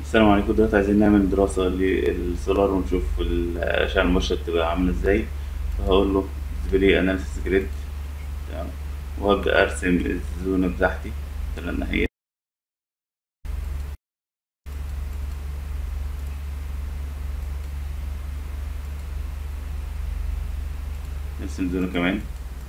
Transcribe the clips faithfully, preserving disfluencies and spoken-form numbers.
السلام عليكم. دلوقتي عايزين نعمل دراسة للسولار ونشوف الأشعة المباشرة بتبقى عاملة ازاي. فهقول له display analysis grid. تمام. وأبدأ أرسم الزونة بتاعتي مثلا ناحية. نرسم زونة كمان.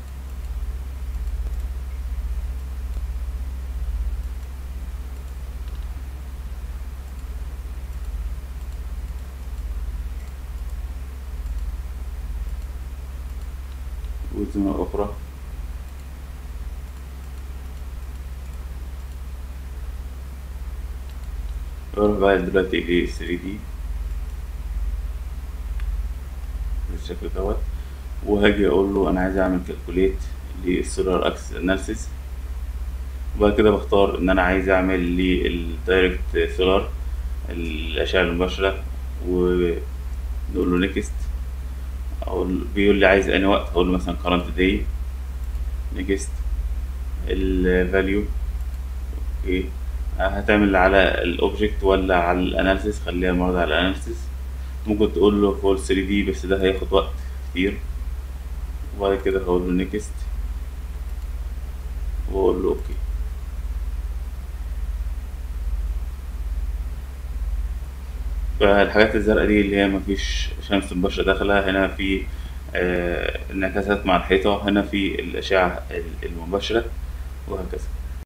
وزونة أخرى. بروح بقى دلوقتي ل ثري دي بالشكل دوت. وهاجي أقول له أنا عايز أعمل كالكوليت للسولار أكسس أناليسيس. وبعد كده بختار إن أنا عايز أعمل للدايركت سولار الأشعة المباشرة، ونقول له نيكست. أقول بيقول لي عايز أنهي وقت، أقول له مثلا current day. نيكست. الفاليو. اوكي. هتعمل على الاوبجكت ولا على الاناليسيس؟ خليها المره دي على الاناليسيس. ممكن تقول له فور ثري دي بس ده هياخد وقت كتير. وبعد كده هقول له نيكست واقول له اوكي. فالحاجات الزرقاء دي اللي هي مفيش شمس مباشرة داخلة هنا، في آه، انعكاسات مع الحيطة هنا، في الأشعة المباشرة، وهكذا.